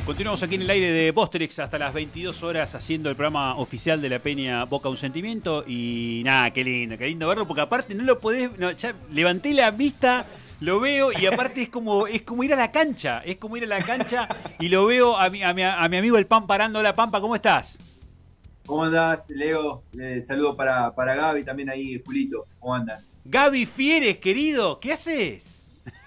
Continuamos aquí en el aire de Posterix hasta las 22 horas haciendo el programa oficial de la Peña Boca Un Sentimiento. Y nada, qué lindo verlo, porque aparte no lo podés, no, ya levanté la vista, lo veo y aparte es como ir a la cancha, y lo veo a mi amigo el Pampa parando. Hola Pampa, ¿cómo estás? ¿Cómo andás, Leo? Saludo para Gaby, también ahí, Julito. ¿Cómo andan? Gaby Fieres, querido, ¿qué haces?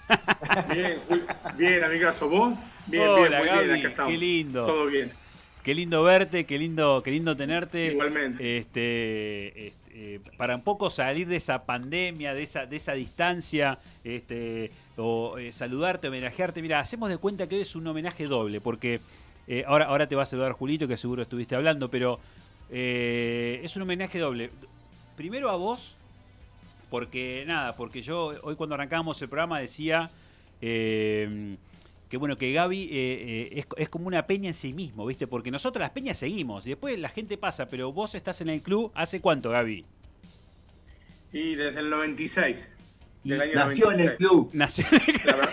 Bien, amigazo, ¿vos? Bien, hola, muy Gaby, bien, acá estamos. qué lindo. Todo bien. Qué lindo verte, qué lindo tenerte. Igualmente. Para un poco salir de esa pandemia, de esa distancia, saludarte, homenajearte. Mira, hacemos de cuenta que hoy es un homenaje doble, porque ahora te va a saludar Julito, que seguro estuviste hablando, pero es un homenaje doble. Primero a vos, porque yo hoy cuando arrancábamos el programa decía que bueno, que Gaby es como una peña en sí mismo, ¿viste? Porque nosotros las peñas seguimos, y después la gente pasa, pero vos estás en el club, ¿hace cuánto, Gaby? Y desde el 96. Del año nació 96. en el club. Nació en el club.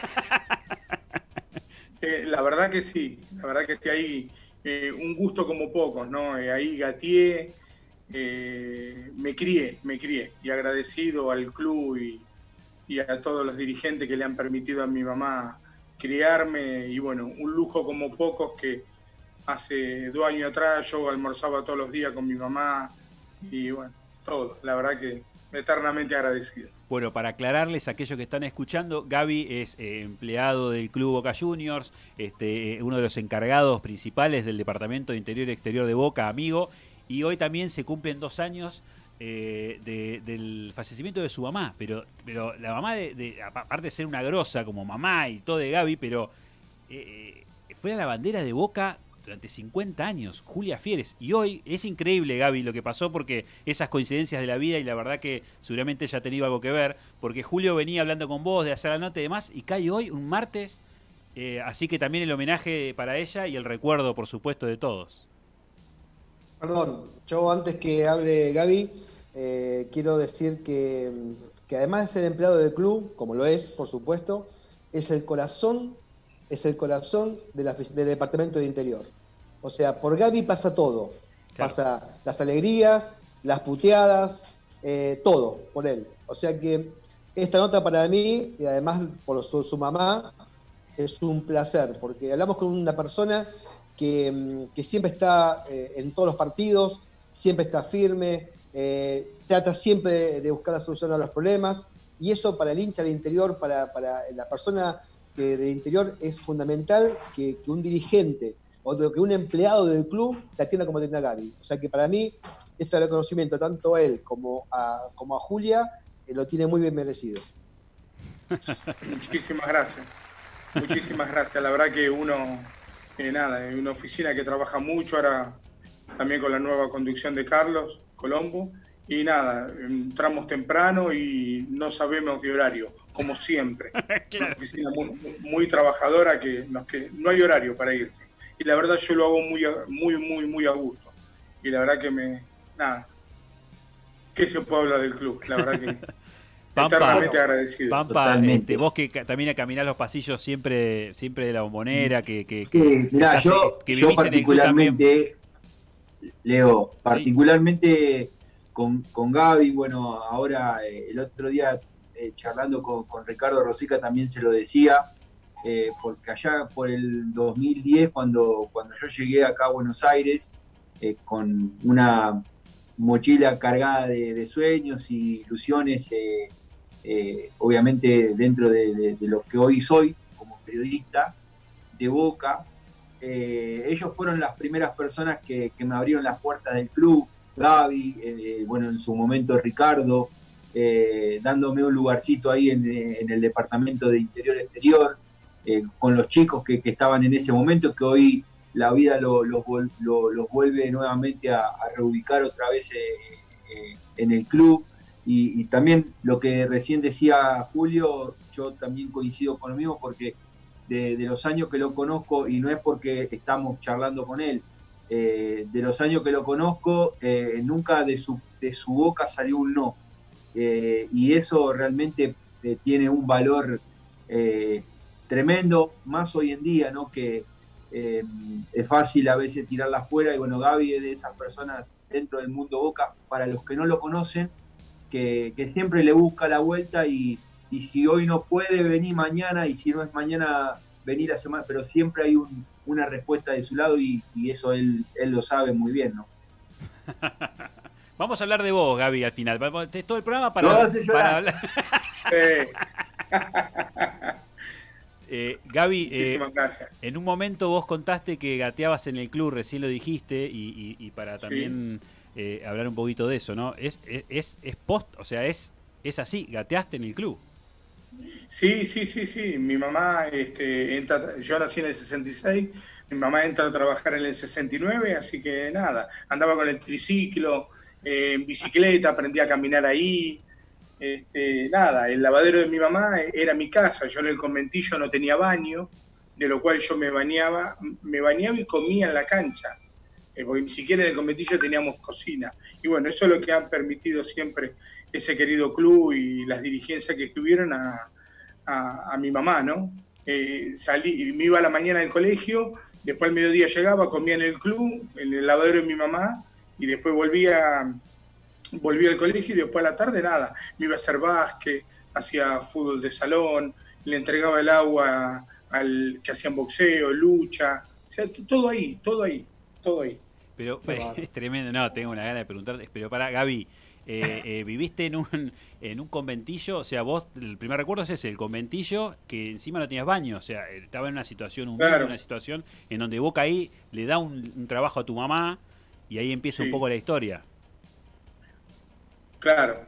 La verdad que sí, hay un gusto como pocos, ¿no? Ahí gateé, me crié, y agradecido al club y a todos los dirigentes que le han permitido a mi mamá criarme, y bueno, un lujo como pocos, que hace 2 años atrás yo almorzaba todos los días con mi mamá, y bueno, todo, la verdad que eternamente agradecido. Bueno, para aclararles a aquellos que están escuchando, Gaby es empleado del Club Boca Juniors, uno de los encargados principales del Departamento de Interior y Exterior de Boca, amigo, y hoy también se cumplen 2 años del fallecimiento de su mamá, pero la mamá, aparte de ser una grosa como mamá y todo de Gaby, pero fue la bandera de Boca durante 50 años, Julia Fieres, y hoy es increíble, Gaby, lo que pasó, porque esas coincidencias de la vida, y la verdad que seguramente ya ha tenido algo que ver, porque Julio venía hablando con vos de hacer la nota y demás, y cae hoy, un martes, así que también el homenaje para ella y el recuerdo, por supuesto, de todos. Perdón, yo antes que hable Gaby, quiero decir que además de ser empleado del club, como lo es, por supuesto, es el corazón del Departamento de Interior. O sea, por Gaby pasa todo. Claro. Pasa las alegrías, las puteadas, todo por él. O sea que esta nota para mí, y además por su mamá, es un placer, porque hablamos con una persona que siempre está en todos los partidos, siempre está firme, trata siempre de buscar la solución a los problemas, y eso para el hincha del Interior, para la persona del Interior, es fundamental que un dirigente o que un empleado del club te atienda como atiende a Gaby. O sea que para mí este reconocimiento, tanto a él como a Julia, lo tiene muy bien merecido. Muchísimas gracias. La verdad que uno, en una oficina que trabaja mucho, ahora también con la nueva conducción de Carlos Colombo, y nada, entramos temprano y no sabemos de horario, como siempre. Claro. Una oficina muy trabajadora, que no hay horario para irse. Y la verdad yo lo hago muy a gusto. Y la verdad que ¿qué se puede hablar del club? La verdad que Pampa, eternamente agradecido. Pampa, vos que también caminás los pasillos siempre de la Bombonera, sí, mirá, yo particularmente, Leo, particularmente sí, con Gaby, bueno, ahora el otro día charlando con Ricardo Rosica también se lo decía, porque allá por el 2010, cuando yo llegué acá a Buenos Aires, con una mochila cargada de sueños y ilusiones, obviamente dentro de lo que hoy soy como periodista de Boca, ellos fueron las primeras personas que me abrieron las puertas del club. Gaby, bueno, en su momento Ricardo, dándome un lugarcito ahí en el Departamento de Interior Exterior, con los chicos que estaban en ese momento, que hoy la vida los vuelve nuevamente a reubicar otra vez en el club. Y también lo que recién decía Julio, yo también coincido con lo mismo, porque de los años que lo conozco, y no es porque estamos charlando con él, de los años que lo conozco, nunca de su boca salió un no. Y eso realmente tiene un valor tremendo, más hoy en día, ¿no? Que es fácil a veces tirarla afuera, y bueno, Gaby es de esas personas dentro del mundo Boca, para los que no lo conocen, que siempre le busca la vuelta, y si hoy no puede venir mañana, y si no es mañana venir la semana, pero siempre hay una respuesta de su lado, y eso él lo sabe muy bien, ¿no? Vamos a hablar de vos, Gaby, al final. Todo el programa para hablar. Gaby, en un momento vos contaste que gateabas en el club, recién lo dijiste, y para también hablar un poquito de eso, ¿no? Es post, o sea, es así, gateaste en el club. Sí. Mi mamá entra, yo nací en el 66, mi mamá entra a trabajar en el 69, así que nada, andaba con el triciclo, en bicicleta, aprendí a caminar ahí. Nada, el lavadero de mi mamá era mi casa, yo en el conventillo no tenía baño, de lo cual yo me bañaba y comía en la cancha, porque ni siquiera en el conventillo teníamos cocina. Y bueno, eso es lo que han permitido siempre ese querido club y las dirigencias que estuvieron a mi mamá, ¿no? Salí, me iba a la mañana del colegio, después al mediodía llegaba, comía en el club, en el lavadero de mi mamá, y después volvía al colegio, y después a la tarde nada, me iba a hacer básquet, hacía fútbol de salón, le entregaba el agua al que hacían boxeo, lucha, o sea, todo ahí. Pero es tremendo, no, tengo una gana de preguntarte, pero para Gaby, viviste en un conventillo, o sea, vos, el primer recuerdo es ese, el conventillo, que encima no tenías baño, o sea, estaba en una situación humilde, claro. Una situación en donde Boca ahí le da un trabajo a tu mamá, y ahí empieza un poco la historia. Claro.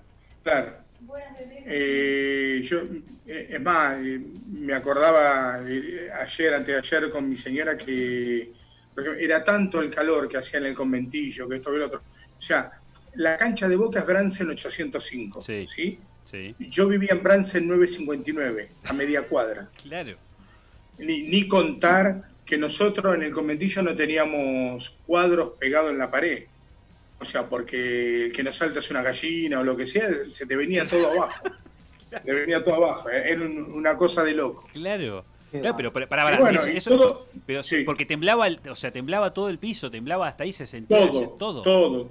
Yo, es más, me acordaba antes de ayer con mi señora que era tanto el calor que hacía en el conventillo, que esto y lo otro. O sea, la cancha de Boca es Bransen 805, ¿sí? Sí. Yo vivía en Bransen 959, a media cuadra. Claro. Ni contar que nosotros en el conventillo no teníamos cuadros pegados en la pared. O sea, porque el que no saltas una gallina o lo que sea, se te venía todo abajo. Era una cosa de loco. Claro, pero para bueno, eso pero sí. Porque temblaba, temblaba todo el piso, temblaba hasta ahí, se sentía todo,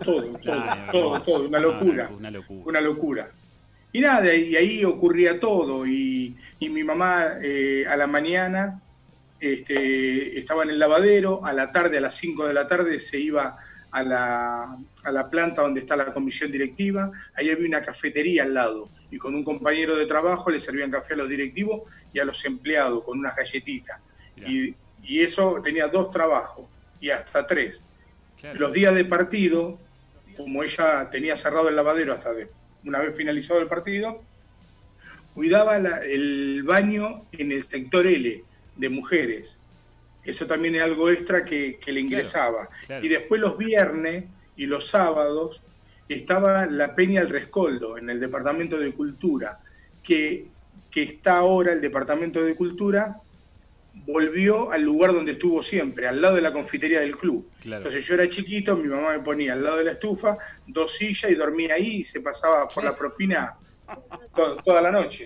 una locura. Y nada, y ahí ocurría todo, y mi mamá a la mañana estaba en el lavadero, a la tarde, a las 5 de la tarde, se iba a la planta donde está la comisión directiva, ahí había una cafetería al lado, y con un compañero de trabajo le servían café a los directivos y a los empleados con unas galletitas. Y eso tenía 2 trabajos, y hasta 3. Claro. Los días de partido, como ella tenía cerrado el lavadero hasta una vez finalizado el partido, cuidaba el baño en el sector L de mujeres. Eso también es algo extra que le ingresaba. Claro. Y después los viernes y los sábados estaba la Peña El Rescoldo en el Departamento de Cultura, que está ahora el Departamento de Cultura, volvió al lugar donde estuvo siempre, al lado de la confitería del club. Claro. Entonces yo era chiquito, mi mamá me ponía al lado de la estufa, 2 sillas y dormía ahí, y se pasaba por la propina toda la noche.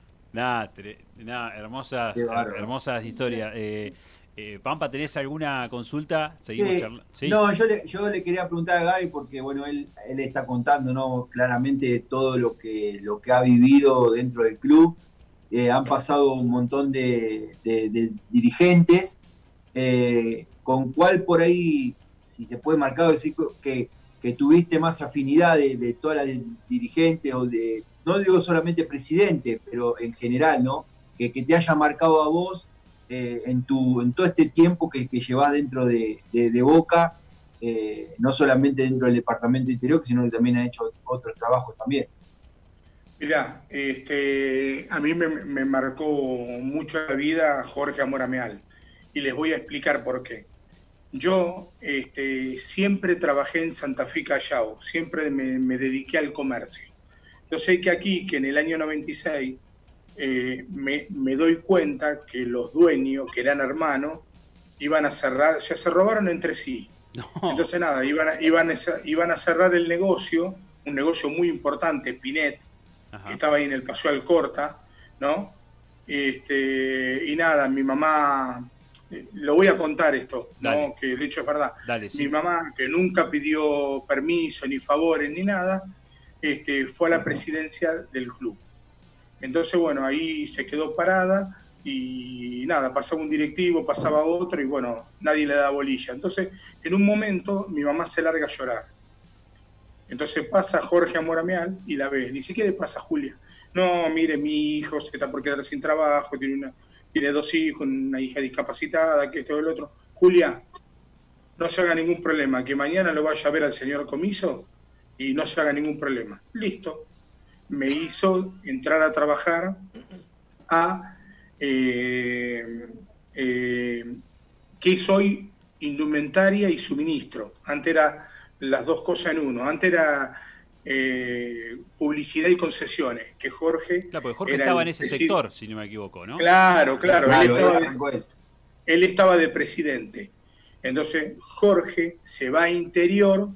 Hermosas historias. Pampa, ¿tenés alguna consulta? Seguimos charlando. ¿Sí? No, yo le quería preguntar a Gaby, porque bueno, él está contando, ¿no?, claramente todo lo que ha vivido dentro del club. Han pasado un montón de dirigentes, con cuál por ahí, si se puede marcar, decir que tuviste más afinidad de todas las dirigentes, o no digo solamente presidente, pero en general, ¿no?, que te haya marcado a vos en todo este tiempo que llevas dentro de Boca, no solamente dentro del departamento interior, sino que también ha hecho otros trabajos también. Mirá, a mí me marcó mucho la vida Jorge Amorameal, y les voy a explicar por qué. Yo siempre trabajé en Santa Fe Callao, siempre me dediqué al comercio. Yo sé que aquí, que en el año 96, me doy cuenta que los dueños, que eran hermanos, iban a cerrar, se robaron entre sí. No. Entonces nada, iban a cerrar el negocio, un negocio muy importante, Pinet, que estaba ahí en el Paseo Alcorta, ¿no? Y nada, mi mamá lo voy a contar esto, Dale. ¿no? Que de hecho es verdad. Dale, sí. Mi mamá, que nunca pidió permiso, ni favores, ni nada, fue a la presidencia del club. Entonces, bueno, ahí se quedó parada y nada, pasaba un directivo, pasaba otro y bueno, nadie le da bolilla. Entonces, en un momento, mi mamá se larga a llorar. Entonces pasa Jorge Amoramial y la ve, ni siquiera pasa Julia. No, mire, mi hijo se está por quedar sin trabajo, tiene 2 hijos, una hija discapacitada, que esto y el otro. Julia, no se haga ningún problema, que mañana lo vaya a ver al señor comiso y no se haga ningún problema. Listo. Me hizo entrar a trabajar a que soy indumentaria y suministro. Antes era las 2 cosas en uno. Antes era publicidad y concesiones, que Jorge... Claro, porque Jorge estaba en ese sector, si no me equivoco, ¿no? Claro. Él estaba de presidente. Entonces Jorge se va a Interior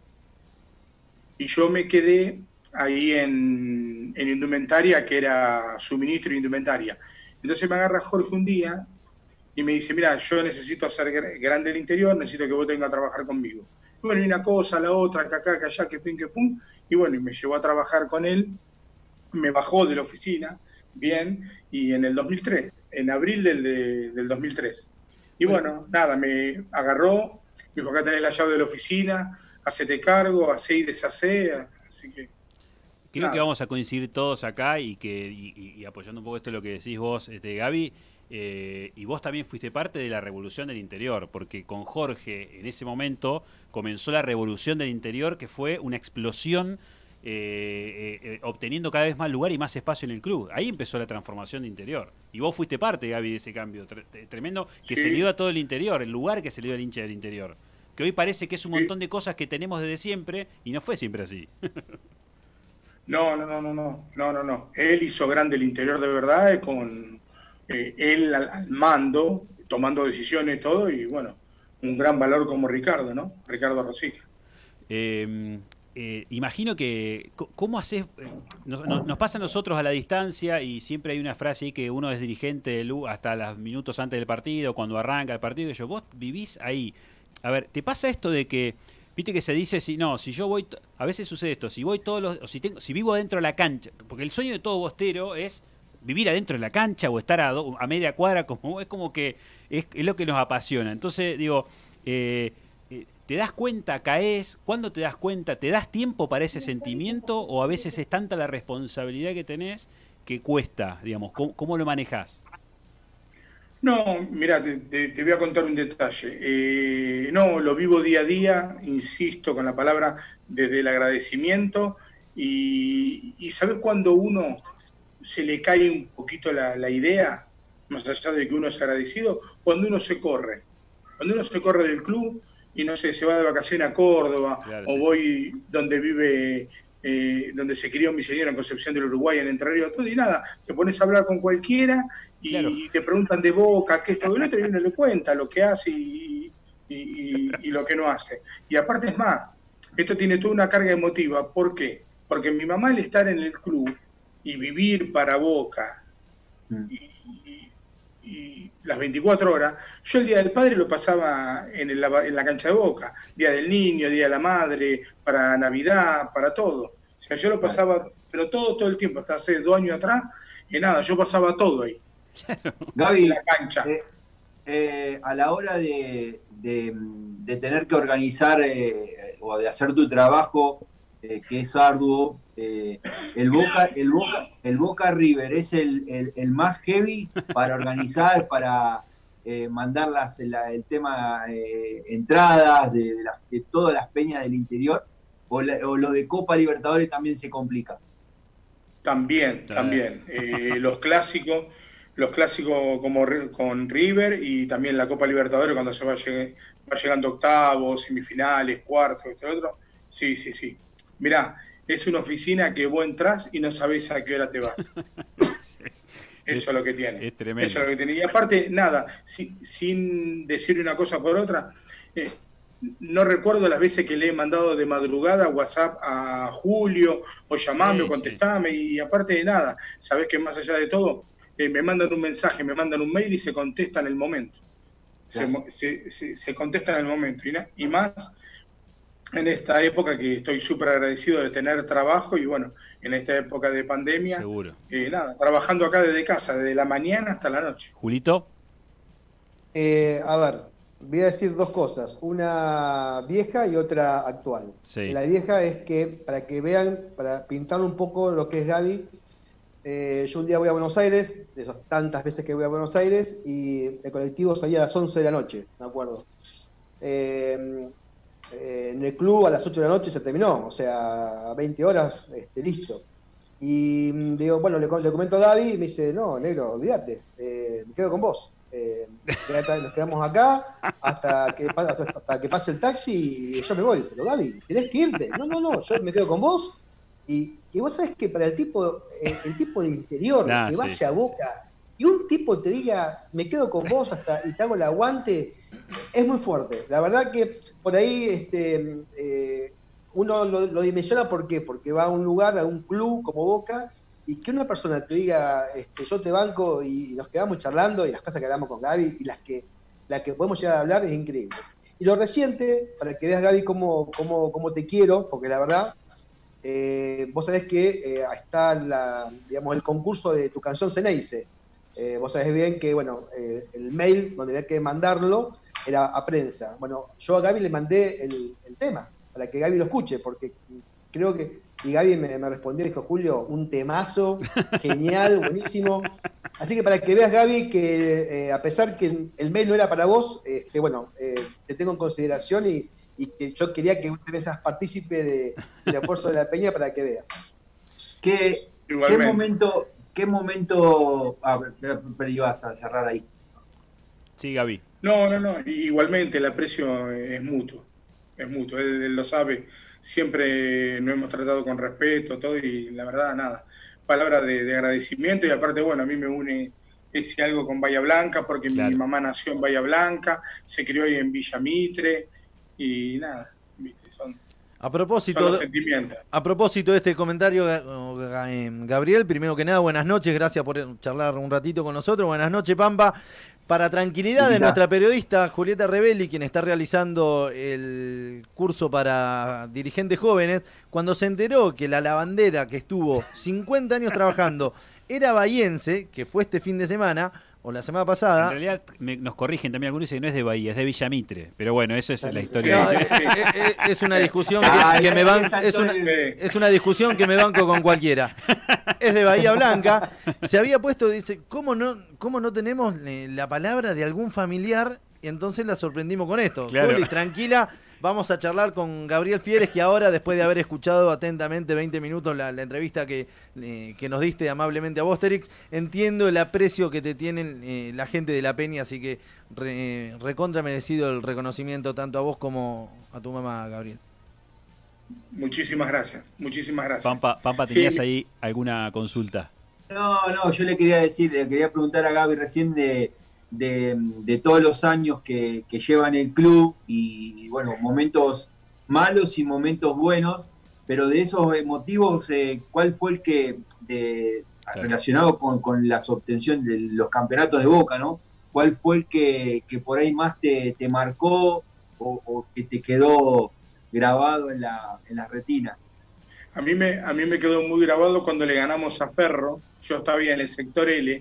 y yo me quedé ahí en indumentaria, que era suministro de indumentaria. Entonces me agarra Jorge un día y me dice, mira, yo necesito hacer grande el Interior, necesito que vos tengas a trabajar conmigo. Y bueno, y una cosa, la otra, que acá, que allá, que pin, que pum. Y bueno, y me llevó a trabajar con él, me bajó de la oficina, bien, y en el 2003, en abril del 2003. Y bueno, nada, me agarró, me dijo, acá tenés la llave de la oficina, hacete cargo, hacé y deshacé, así que... Creo que vamos a coincidir todos acá y apoyando un poco esto lo que decís vos, Gaby, y vos también fuiste parte de la revolución del Interior, porque con Jorge en ese momento comenzó la revolución del Interior, que fue una explosión obteniendo cada vez más lugar y más espacio en el club. Ahí empezó la transformación de Interior. Y vos fuiste parte, Gaby, de ese cambio tremendo que se le dio a todo el Interior, el lugar que se le dio al hincha del Interior. Que hoy parece que es un montón de cosas que tenemos desde siempre y no fue siempre así. No. Él hizo grande el Interior de verdad, con él al mando, tomando decisiones y todo, y bueno, un gran valor como Ricardo, ¿no? Ricardo Rosica. Imagino que, ¿cómo haces? Nos pasa a nosotros a la distancia y siempre hay una frase ahí que uno es dirigente del hasta los minutos antes del partido, cuando arranca el partido, y vos vivís ahí. A ver, ¿te pasa esto de que, viste que se dice, si yo voy, a veces sucede esto, si voy todos los, o si vivo adentro de la cancha, porque el sueño de todo bostero es vivir adentro de la cancha o estar a media cuadra, es como que es lo que nos apasiona. Entonces, digo, ¿te das cuenta, caes? ¿Cuándo te das cuenta? ¿Te das tiempo para ese sentimiento o a veces es tanta la responsabilidad que tenés que cuesta, digamos? ¿Cómo lo manejás? No, mira, te voy a contar un detalle. No, lo vivo día a día, insisto con la palabra, desde el agradecimiento y ¿sabes cuando uno se le cae un poquito la idea, más allá de que uno es agradecido? Cuando uno se corre. Cuando uno se corre del club y no sé, se va de vacaciones a Córdoba, claro, o sí, voy donde vive, donde se crió mi señora, en Concepción del Uruguay, en Entre Ríos, todo, y nada, te pones a hablar con cualquiera y, claro, te preguntan de Boca, qué esto, y lo otro, y uno le cuenta lo que hace y lo que no hace. Y aparte es más, esto tiene toda una carga emotiva. ¿Por qué? Porque mi mamá, al estar en el club y vivir para Boca y las 24 horas, yo el Día del Padre lo pasaba en la cancha de Boca, Día del Niño, Día de la Madre, para Navidad, para todo. O sea, yo lo pasaba, pero todo el tiempo, hasta hace 2 años atrás, y nada, yo pasaba todo ahí. Gaby, en la cancha. A la hora de tener que organizar o de hacer tu trabajo, que es arduo, el Boca River es el más heavy para organizar, para mandar el tema entradas de todas las peñas del interior, o lo de Copa Libertadores también se complica. También. Los clásicos como con River, y también la Copa Libertadores cuando se va llegando octavos, semifinales, cuartos, este otro. Sí. Mirá, es una oficina que vos entrás y no sabés a qué hora te vas. Eso es lo que tiene. Es tremendo. Eso es lo que tiene. Y aparte, nada, sin decir una cosa por otra, no recuerdo las veces que le he mandado de madrugada WhatsApp a Julio, o llamame, o contestame, y aparte de nada, sabés que más allá de todo, me mandan un mensaje, me mandan un mail y se contesta en el momento. se contesta en el momento. Y más en esta época que estoy súper agradecido de tener trabajo y bueno, en esta época de pandemia, Seguro. Nada, trabajando acá desde casa, desde la mañana hasta la noche. Julito. A ver, voy a decir dos cosas, una vieja y otra actual. Sí. La vieja es que, para que vean, para pintar un poco lo que es Gaby, yo un día voy a Buenos Aires, de esas tantas veces que voy a Buenos Aires, y el colectivo salía a las 11 de la noche, me acuerdo. En el club a las 8 de la noche se terminó, o sea, a 20 horas, listo. Y digo, bueno, le comento a Gaby y me dice, no, negro, olvídate, me quedo con vos. Nos quedamos acá hasta que pase el taxi y yo me voy. Pero Gaby, tenés que irte. No, yo me quedo con vos. Y vos sabés que para el tipo del interior que vaya a Boca y un tipo te diga, me quedo con vos y te hago el aguante, es muy fuerte. La verdad que por ahí uno lo dimensiona, ¿por qué? Porque va a un lugar, a un club como Boca, y que una persona te diga, yo te banco y nos quedamos charlando, y las cosas que hablamos con Gaby y las que podemos llegar a hablar es increíble. Y lo reciente, para que veas, Gaby, cómo te quiero, porque la verdad, vos sabés que está el concurso de Tu Canción Ceneice. Vos sabés bien que, bueno, el mail donde había que mandarlo era a prensa. Bueno, yo a Gaby le mandé el tema, para que Gaby lo escuche, porque creo que... Y Gaby me respondió y dijo, Julio, un temazo, genial, buenísimo. Así que para que veas, Gaby, que a pesar que el mail no era para vos, te tengo en consideración y que yo quería que usted seas partícipe del esfuerzo de la Peña para que veas. ¿Qué momento pero ibas a cerrar ahí? Sí, Gaby. No, igualmente el aprecio es mutuo, él lo sabe. Siempre nos hemos tratado con respeto, todo, y la verdad, nada, palabras de agradecimiento, y aparte, bueno, a mí me une ese algo con Bahía Blanca, porque mi mamá nació en Bahía Blanca, se crió ahí en Villa Mitre, y nada, ¿viste? Son los sentimientos. A propósito de este comentario, Gabriel, primero que nada, buenas noches, gracias por charlar un ratito con nosotros, buenas noches, Pampa. Para tranquilidad de nuestra periodista Julieta Rebelli, quien está realizando el curso para dirigentes jóvenes, cuando se enteró que la lavandera que estuvo 50 años trabajando era bahiense, que fue este fin de semana, o la semana pasada... En realidad nos corrigen también algunos y dicen que no es de Bahía, es de Villa Mitre. Pero bueno, esa es la historia. No, es una discusión que me es una discusión que me banco con cualquiera. Es de Bahía Blanca. Se había puesto, dice, ¿cómo no tenemos la palabra de algún familiar? Y entonces la sorprendimos con esto. Claro. Juli, tranquila, vamos a charlar con Gabriel Fieres, que ahora, después de haber escuchado atentamente 20 minutos la entrevista que nos diste amablemente a Vosterix, entiendo el aprecio que te tienen la gente de La Peña, así que recontra merecido el reconocimiento tanto a vos como a tu mamá, Gabriel. Muchísimas gracias. Pampa, ¿tenías ahí alguna consulta? No, yo le quería preguntar a Gaby recién de todos los años que lleva en el club y bueno, momentos malos y momentos buenos, pero de esos motivos, ¿cuál fue el que, relacionado con la obtención de los campeonatos de Boca, ¿no? ¿Cuál fue el que por ahí más te marcó o que te quedó grabado en las retinas? A mí me quedó muy grabado cuando le ganamos a Ferro. Yo estaba en el sector L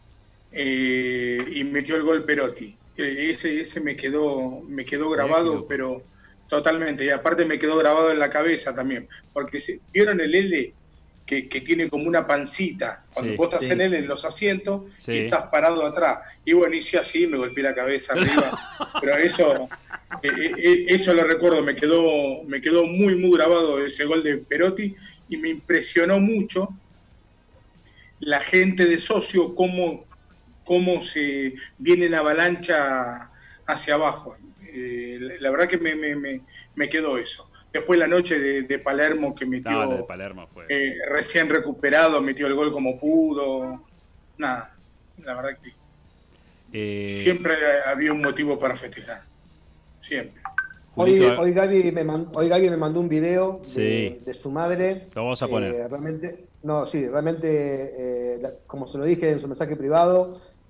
y metió el gol Perotti. Ese me quedó grabado, pero totalmente. Y aparte me quedó grabado en la cabeza también. Porque ¿vieron el L? Que tiene como una pancita. Cuando vos estás en L en los asientos y estás parado atrás. Y bueno, hice así, me golpeé la cabeza arriba. Pero eso lo recuerdo, me quedó muy, muy grabado ese gol de Perotti y me impresionó mucho la gente de Socio, cómo se viene la avalancha hacia abajo. La verdad que me quedó eso. Después la noche de Palermo que metió, de Palermo fue. Recién recuperado, metió el gol como pudo. Nada, la verdad que siempre había un motivo para festejar. Siempre. Hoy Gaby me mandó un video de su madre. Lo vamos a poner. Realmente, como se lo dije en su mensaje privado,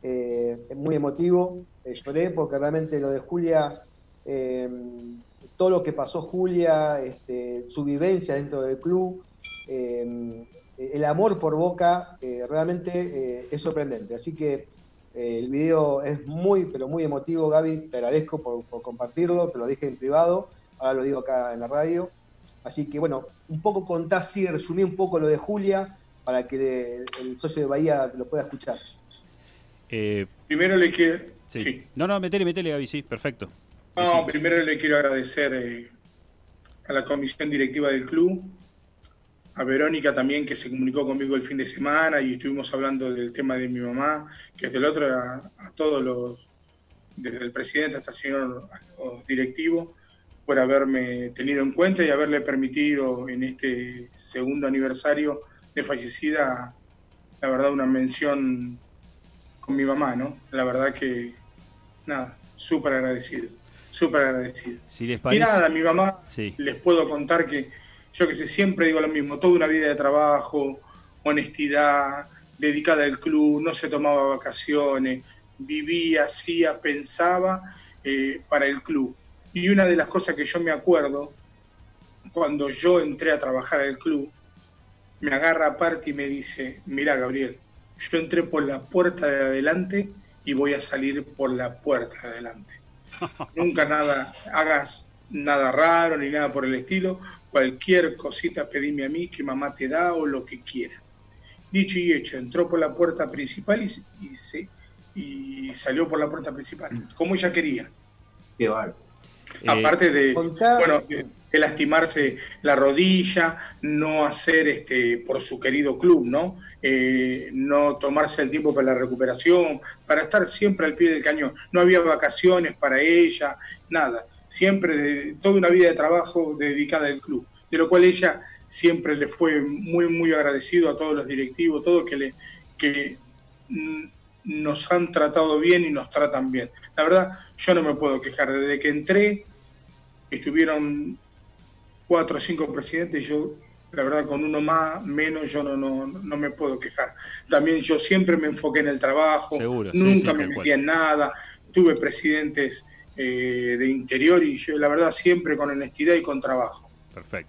muy emotivo, lloré porque realmente lo de Julia, todo lo que pasó Julia, su vivencia dentro del club, el amor por Boca, realmente es sorprendente. Así que el video es muy, pero muy emotivo, Gaby, te agradezco por compartirlo, te lo dije en privado, ahora lo digo acá en la radio. Así que bueno, un poco contá, sí, resumí un poco lo de Julia para que el socio de Bahía lo pueda escuchar. Primero le quiero... Sí. Sí. No, metele, Gaby, sí, perfecto. No, primero le quiero agradecer a la comisión directiva del club, a Verónica también, que se comunicó conmigo el fin de semana y estuvimos hablando del tema de mi mamá, que es del otro, a todos los, desde el presidente hasta el señor directivo, por haberme tenido en cuenta y haberle permitido en este segundo aniversario de fallecida, la verdad, una mención con mi mamá, ¿no? La verdad que, nada, súper agradecido. Si les parece... Y nada, mi mamá, sí, les puedo contar que, yo que sé, siempre digo lo mismo, toda una vida de trabajo, honestidad, dedicada al club, no se tomaba vacaciones, vivía, hacía, pensaba para el club. Y una de las cosas que yo me acuerdo, cuando yo entré a trabajar al club, me agarra aparte y me dice, mira Gabriel, yo entré por la puerta de adelante y voy a salir por la puerta de adelante. Nunca hagas nada raro ni nada por el estilo, cualquier cosita pedime a mí que mamá te da o lo que quieras. Dicho y hecho, entró por la puerta principal y salió por la puerta principal, como ella quería. Qué bárbaro. Aparte de lastimarse la rodilla, no hacer por su querido club, ¿no? No tomarse el tiempo para la recuperación, para estar siempre al pie del cañón. No había vacaciones para ella, nada. Siempre toda una vida de trabajo dedicada al club, de lo cual ella siempre le fue muy, muy agradecido a todos los directivos, todos que nos han tratado bien y nos tratan bien. La verdad, yo no me puedo quejar. Desde que entré, estuvieron 4 o 5 presidentes, yo, la verdad, con uno menos, yo no me puedo quejar. También yo siempre me enfoqué en el trabajo, seguro, nunca me metí en nada, tuve presidentes de interior y yo, la verdad, siempre con honestidad y con trabajo. Perfecto.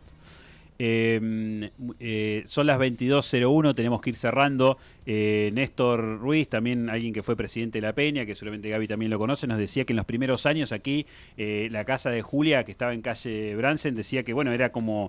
Son las 22:01, tenemos que ir cerrando. Néstor Ruiz, también alguien que fue presidente de La Peña, que seguramente Gaby también lo conoce, nos decía que en los primeros años aquí, la casa de Julia, que estaba en calle Bransen, decía que bueno, era como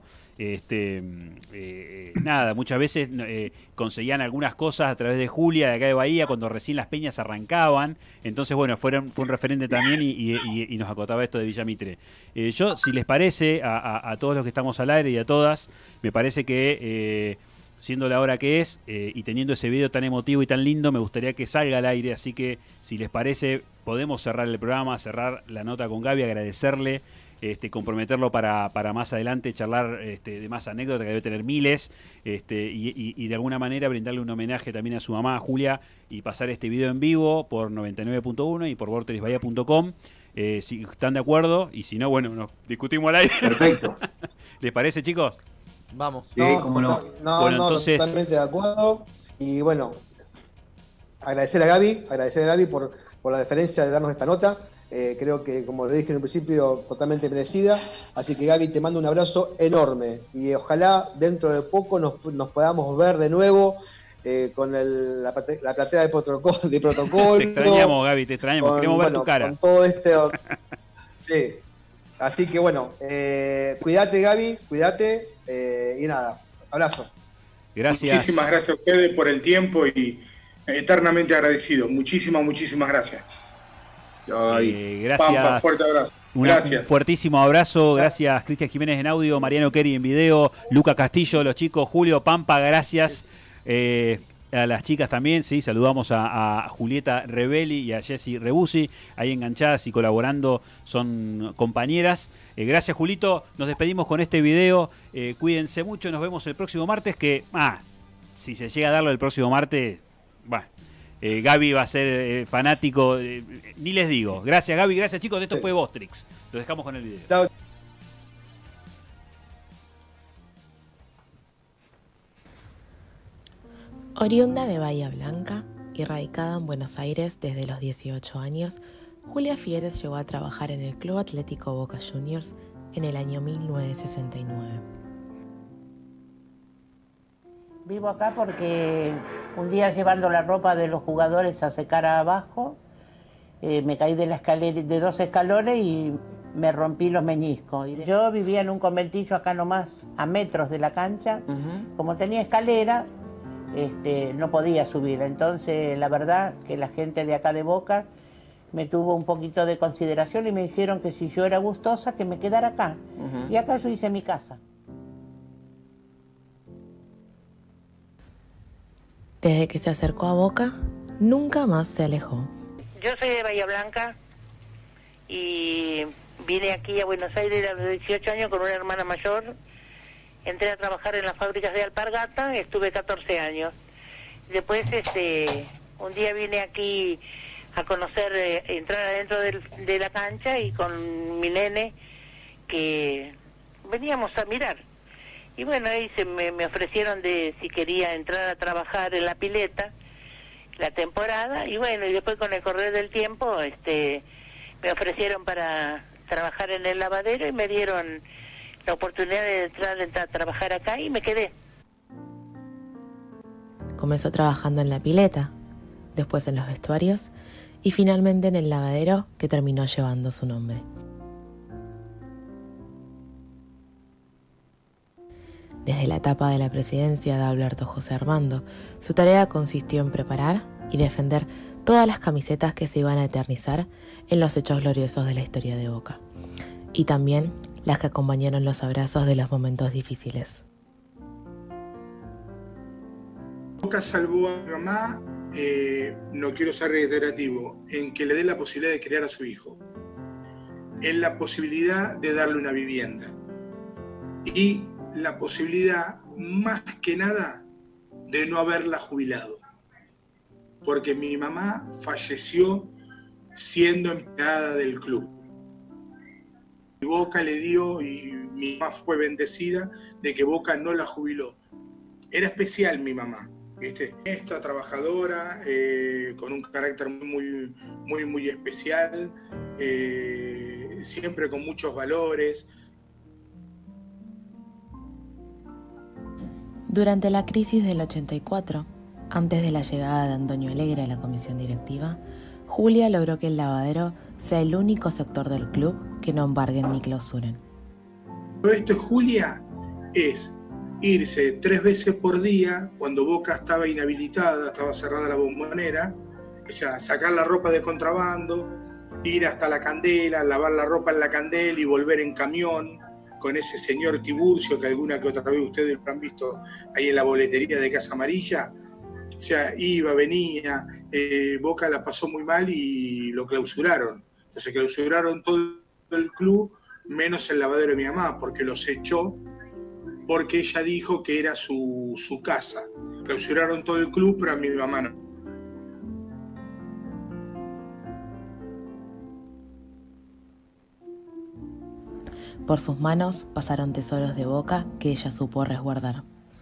nada, muchas veces conseguían algunas cosas a través de Julia, de acá de Bahía, cuando recién las peñas arrancaban. Entonces bueno, fue un referente también y nos acotaba esto de Villa Mitre. Yo, si les parece, a todos los que estamos al aire y a todas, me parece que siendo la hora que es y teniendo ese video tan emotivo y tan lindo, me gustaría que salga al aire, así que si les parece podemos cerrar el programa, cerrar la nota con Gaby, agradecerle, comprometerlo para más adelante, charlar de más anécdotas, que debe tener miles, y de alguna manera brindarle un homenaje también a su mamá, Julia, y pasar este video en vivo por 99.1 y por vortexbahía.com. Si están de acuerdo, y si no, bueno, nos discutimos al aire. Perfecto. ¿Les parece, chicos? Vamos. Sí, cómo no. Bueno, entonces, totalmente de acuerdo. Y bueno, agradecer a Gaby por la deferencia de darnos esta nota. Creo que, como le dije en un principio, totalmente merecida. Así que, Gaby, te mando un abrazo enorme. Y ojalá dentro de poco nos podamos ver de nuevo con la platea de protocolo. Te extrañamos, Gaby, te extrañamos. Queremos ver tu cara. Con todo sí. Así que bueno, cuídate, Gaby, cuídate. Y nada, abrazo. Gracias. Muchísimas gracias a ustedes por el tiempo y eternamente agradecido. Muchísimas gracias. Gracias. Pampa, fuerte abrazo. Gracias. Un fuertísimo abrazo. Gracias, Cristian Jiménez en audio, Mariano Kerry en video, Luca Castillo, los chicos, Julio Pampa, gracias. A las chicas también, sí, saludamos a Julieta Rebelli y a Jessy Rebuzzi, ahí enganchadas y colaborando, son compañeras. Gracias, Julito, nos despedimos con este video, cuídense mucho, nos vemos el próximo martes, que, si se llega a darlo el próximo martes, Gaby va a ser fanático, ni les digo. Gracias, Gaby, gracias, chicos, esto fue Vostrix, lo dejamos con el video. Chao. Oriunda de Bahía Blanca y radicada en Buenos Aires desde los 18 años, Julia Fieres llegó a trabajar en el Club Atlético Boca Juniors en el año 1969. Vivo acá porque un día llevando la ropa de los jugadores a secar abajo, me caí de la escalera, de 2 escalones y me rompí los meniscos. Yo vivía en un conventillo acá nomás, a metros de la cancha. Como tenía escalera, no podía subir. Entonces, la verdad que la gente de acá de Boca me tuvo un poquito de consideración y me dijeron que si yo era gustosa, que me quedara acá. Y acá yo hice mi casa. Desde que se acercó a Boca, nunca más se alejó. Yo soy de Bahía Blanca y vine aquí a Buenos Aires a los 18 años con una hermana mayor. Entré a trabajar en las fábricas de alpargata, estuve 14 años. Después, un día vine aquí a conocer, entrar adentro de la cancha y con mi nene, que veníamos a mirar. Y bueno, ahí me ofrecieron de si quería entrar a trabajar en la pileta, la temporada, y bueno, y después con el correr del tiempo, me ofrecieron para trabajar en el lavadero y me dieron la oportunidad de entrar a trabajar acá y me quedé. Comenzó trabajando en la pileta, después en los vestuarios y finalmente en el lavadero, que terminó llevando su nombre. Desde la etapa de la presidencia de Alberto José Armando, su tarea consistió en preparar y defender todas las camisetas que se iban a eternizar en los hechos gloriosos de la historia de Boca, y también las que acompañaron los abrazos de los momentos difíciles. Boca salvó a mi mamá, no quiero ser reiterativo, en que le dé la posibilidad de criar a su hijo, en la posibilidad de darle una vivienda y la posibilidad, más que nada, de no haberla jubilado. Porque mi mamá falleció siendo empleada del club. Boca le dio, y mi mamá fue bendecida de que Boca no la jubiló. Era especial mi mamá, ¿viste? Esta trabajadora, con un carácter muy especial, siempre con muchos valores. Durante la crisis del 84, antes de la llegada de Antonio Alegre a la comisión directiva, Julia logró que el lavadero sea el único sector del club que no embarguen ni clausuren. Esto es Julia, es irse 3 veces por día, cuando Boca estaba inhabilitada, estaba cerrada la bombonera, o sea, sacar la ropa de contrabando, ir hasta la Candela, lavar la ropa en la Candela y volver en camión, con ese señor Tiburcio, que alguna que otra vez ustedes lo han visto ahí en la boletería de Casa Amarilla. O sea, iba, venía, Boca la pasó muy mal y lo clausuraron. Entonces clausuraron todo el club, menos el lavadero de mi mamá, porque los echó, porque ella dijo que era su casa. Clausuraron todo el club, pero a mi mamá no. Por sus manos pasaron tesoros de Boca que ella supo resguardar.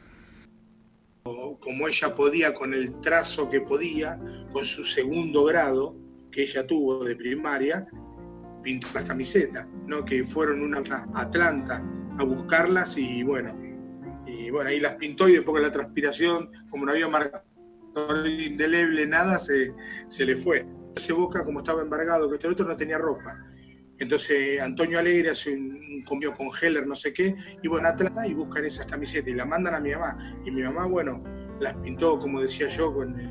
Como ella podía, con el trazo que podía, con su 2º grado que ella tuvo de primaria, pintó las camisetas, ¿no? Que fueron a Atlanta a buscarlas y bueno, ahí las pintó, y después con la transpiración, como no había marcador indeleble, nada, se le fue. Ese Boca, como estaba embargado, que el otro no tenía ropa. Entonces Antonio Alegre hace un convenio con Heller, no sé qué, y bueno, Atlanta, y buscan esas camisetas y las mandan a mi mamá. Y mi mamá, bueno, las pintó, como decía yo,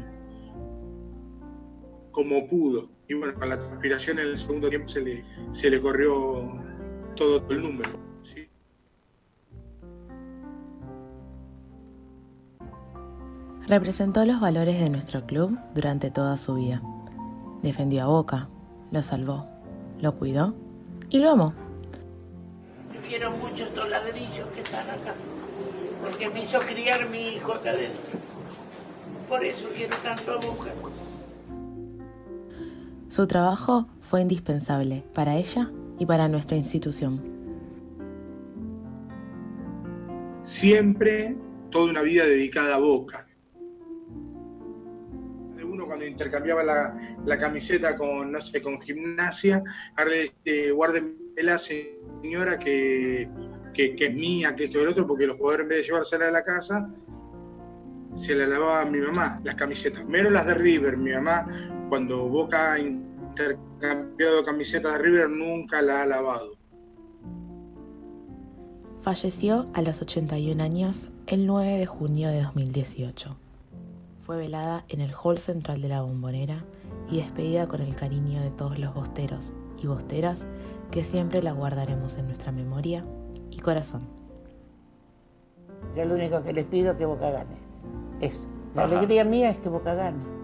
como pudo. Y bueno, con la transpiración en el segundo tiempo se le corrió todo el número, ¿sí? Representó los valores de nuestro club durante toda su vida. Defendió a Boca, lo salvó, lo cuidó y lo amó. Yo quiero mucho estos ladrillos que están acá, porque me hizo criar mi hijo acá adentro. Por eso quiero tanto a Boca. Su trabajo fue indispensable para ella y para nuestra institución. Siempre toda una vida dedicada a Boca. uno cuando intercambiaba la camiseta con, no sé, con Gimnasia, guárdenmela, señora, que es mía, que esto y el otro, porque los jugadores en vez de llevársela a la casa, se la lavaba a mi mamá, las camisetas, menos las de River. Mi mamá, cuando Boca ha intercambiado camisetas de River, nunca la ha lavado. Falleció a los 81 años el 9 de junio de 2018. Fue velada en el hall central de la Bombonera y despedida con el cariño de todos los bosteros y bosteras que siempre la guardaremos en nuestra memoria y corazón. Yo lo único que les pido es que Boca gane. Eso. La alegría mía es que Boca gane.